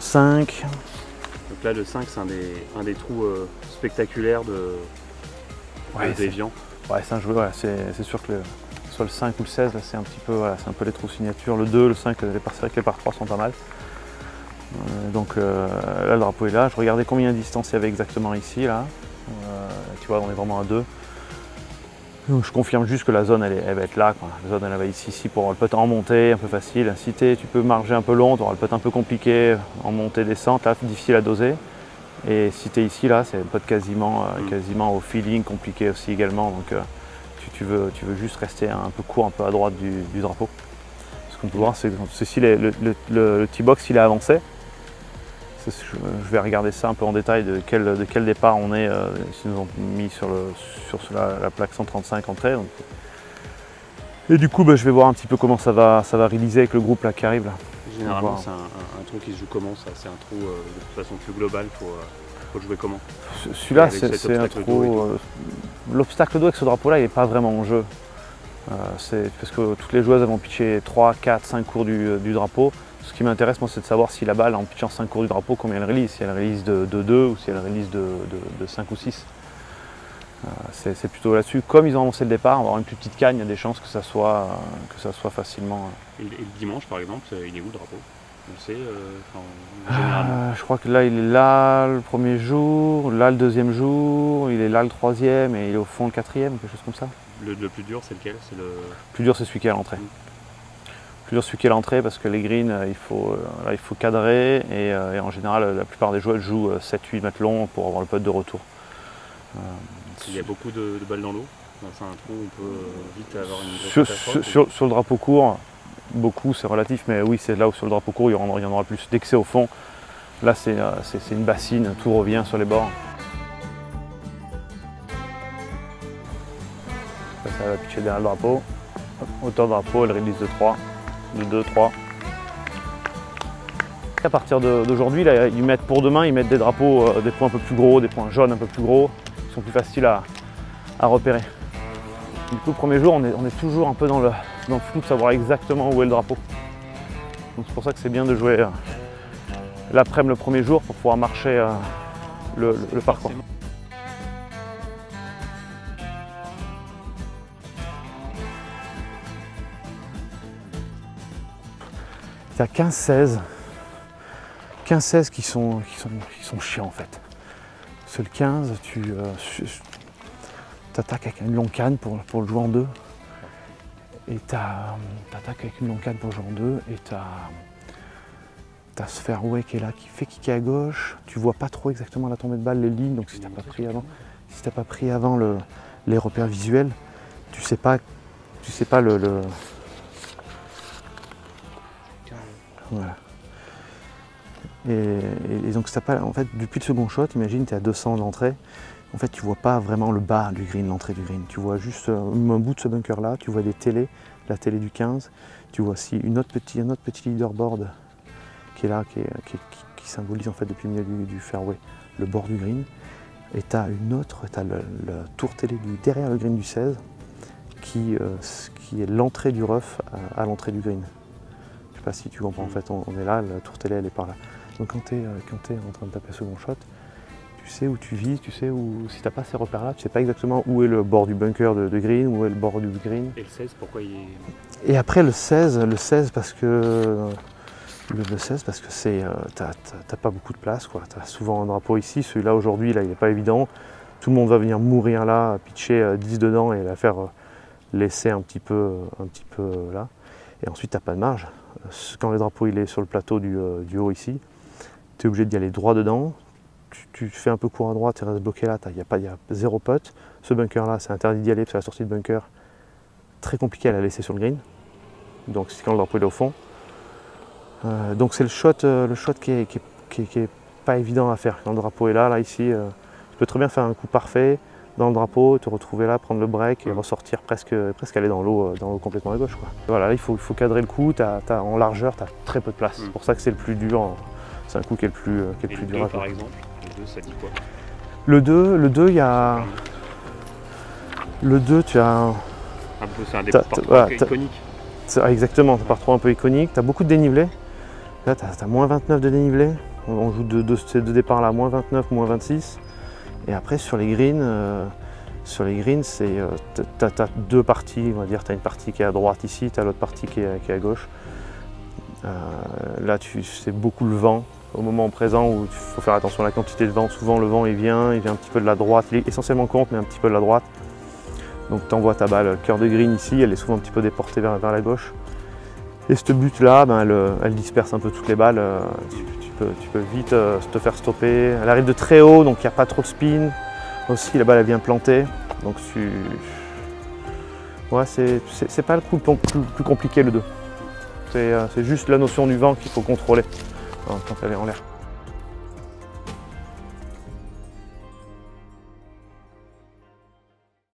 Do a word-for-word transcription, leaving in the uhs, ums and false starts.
cinq. Donc là, le cinq, c'est un des, un des trous euh, spectaculaires de, ouais, de Deviant. Ouais, c'est un jouet, ouais, c'est sûr que le, soit le cinq ou le seize, c'est un petit peu, voilà, c'est un peu les trous signature. Le deux, le cinq, les par, c'est vrai que les par trois sont pas mal. Euh, donc euh, là, le drapeau est là. Je regardais combien de distance il y avait exactement ici, là. Euh, tu vois, on est vraiment à deux. Donc, je confirme juste que la zone, elle, est, elle va être là, quoi. La zone, elle va ici, ici pour avoir le putt en montée, un peu facile. Si tu peux marger un peu long, tu auras le putt un peu compliqué, en montée, descente, là, difficile à doser. Et si tu es ici, là, c'est un putt quasiment, euh, mmh. quasiment au feeling, compliqué aussi également. Donc euh, tu, tu, veux, tu veux juste rester un peu court, un peu à droite du, du drapeau. Ce qu'on peut voir, c'est que si le, le, le, le tee box, il est avancé. Je vais regarder ça un peu en détail de quel, de quel départ on est, euh, s'ils nous ont mis sur, le, sur la, la plaque cent trente-cinq entrée. Donc. Et du coup, bah, je vais voir un petit peu comment ça va, ça va réaliser avec le groupe là, qui arrive. Là. Généralement, c'est un, un, un trou qui se joue comment ça? C'est un trou euh, de toute façon plus global, il faut, euh, faut le jouer comment? Celui-là, c'est un trou. Euh, L'obstacle d'eau avec ce drapeau-là, il n'est pas vraiment en jeu. Euh, c'est parce que toutes les joueuses vont pitcher trois, quatre, cinq cours du, du drapeau. Ce qui m'intéresse, moi, c'est de savoir si la balle, en pitchant cinq cours du drapeau, combien elle réalise. Si elle réalise de, de deux ou si elle réalise de, de, de cinq ou six. Euh, c'est plutôt là-dessus. Comme ils ont avancé le départ, on va avoir une plus petite cagne, il y a des chances que ça soit, que ça soit facilement. Et, et le dimanche, par exemple, il est où le drapeau? On le sait, euh, généralement. Euh, je crois que là, il est là le premier jour, là le deuxième jour, il est là le troisième et il est au fond le quatrième, quelque chose comme ça. Le, le plus dur, c'est lequel? Le... le plus dur, c'est celui qui est à l'entrée. Mmh. Le plus dur, celui qui est à l'entrée parce que les greens, il faut, là, il faut cadrer et, et en général, la plupart des joueurs jouent sept huit mètres longs pour avoir le putt de retour. Euh, il y a beaucoup de, de balles dans l'eau. C'est un trou où on peut vite avoir une grosse sur, catastrophe. Sur, sur le drapeau court, beaucoup, c'est relatif, mais oui, c'est là où sur le drapeau court, il y en aura, il y en aura plus. Dès que c'est au fond, là, c'est une bassine, tout revient sur les bords. Ça, ça va pitcher derrière le drapeau. Hauteur de drapeau, elle release de trois, de deux, trois. À partir d'aujourd'hui, ils mettent pour demain, ils mettent des drapeaux, euh, des points un peu plus gros, des points jaunes un peu plus gros, qui sont plus faciles à, à repérer. Du coup, le premier jour, on est, on est toujours un peu dans le, dans le flou de savoir exactement où est le drapeau. Donc c'est pour ça que c'est bien de jouer euh, l'après-midi le premier jour pour pouvoir marcher euh, le, le, le parcours. Il y a quinze seize. quinze seize qui sont, qui, sont, qui sont chiants en fait. C'est le quinze, tu euh, attaques avec une longue canne pour, pour le jouer en deux. Et tu attaques avec une longue canne pour le jouer en deux. Et tu as ce fairway qui est là, qui fait kicker à gauche. Tu vois pas trop exactement la tombée de balle, les lignes. Donc si tu n'as pas pris avant, si t'as pas pris avant le, les repères visuels, tu sais pas, tu sais pas le. le... Voilà. Et, et, et donc ça pas, en fait, depuis le second shot, imagine tu es à deux cents d'entrée, en fait tu vois pas vraiment le bas du green, l'entrée du green. Tu vois juste un bout de ce bunker là, tu vois des télés, la télé du quinze, tu vois aussi une autre petit, un autre petit leaderboard qui est là, qui, est, qui, qui, qui symbolise en fait depuis le milieu du, du fairway le bord du green. Et tu as une autre, tu as le, le tour télé du, derrière le green du seize, qui, euh, qui est l'entrée du rough à, à l'entrée du green. Je sais pas si tu comprends, en fait on, on est là, la tour télé elle est par là. Donc quand tu es, es en train de taper second shot, tu sais où tu vises, tu sais où, si tu n'as pas ces repères-là, tu sais pas exactement où est le bord du bunker de, de green, où est le bord du green. Et le seize, pourquoi il est... Et après le seize, le seize parce que le, le seize parce que c'est, euh, t'as pas beaucoup de place, quoi. Tu as souvent un drapeau ici, celui-là aujourd'hui, là, il n'est pas évident. Tout le monde va venir mourir là, pitcher euh, dix dedans et la faire euh, laisser un petit peu, un petit peu euh, là. Et ensuite, tu n'as pas de marge. Quand le drapeau il est sur le plateau du, euh, du haut ici, tu es obligé d'y aller droit dedans, tu, tu fais un peu court à droite, tu restes bloqué là, il y a, pas, y a zéro putt. Ce bunker là, c'est interdit d'y aller parce que la sortie de bunker, très compliquée à la laisser sur le green. Donc c'est quand le drapeau est au fond. Euh, donc c'est le shot, euh, le shot qui est, qui, est, qui, est, qui est pas évident à faire. Quand le drapeau est là, là ici, euh, tu peux très bien faire un coup parfait dans le drapeau, te retrouver là, prendre le break et ressortir presque, presque aller dans l'eau dans l'eau complètement à gauche, quoi. Voilà, là, il faut, il faut cadrer le coup, t'as, t'as, en largeur, tu as très peu de place. Mm. C'est pour ça que c'est le plus dur. C'est un coup qui est le plus, qui est le plus dur à faire. Par exemple, le deux, ça dit quoi? Le deux, le deux, il y a... Le deux, tu as... Un peu, c'est un départ voilà, iconique. Exactement, c'est un par trois un peu iconique. Tu as beaucoup de dénivelé. Là, tu as, as moins vingt-neuf de dénivelé. On joue de, de ces deux départs là, moins vingt-neuf, moins vingt-six. Et après sur les greens, euh, sur les greens, c'est, euh, t'as, t'as deux parties, on va dire, tu as une partie qui est à droite ici, tu as l'autre partie qui est, qui est à gauche. Euh, là, c'est beaucoup le vent. Au moment présent où il faut faire attention à la quantité de vent, souvent le vent il vient, il vient un petit peu de la droite, il est essentiellement contre, mais un petit peu de la droite. Donc tu envoies ta balle cœur de green ici, elle est souvent un petit peu déportée vers, vers la gauche. Et ce but-là, ben, elle, elle disperse un peu toutes les balles. Tu, tu, peux, tu peux vite euh, te faire stopper. Elle arrive de très haut, donc il n'y a pas trop de spin. Aussi, la balle elle vient planter. Donc tu... ouais, c'est pas le coup le plus, plus compliqué le deux. C'est euh, juste la notion du vent qu'il faut contrôler quand elle est en l'air.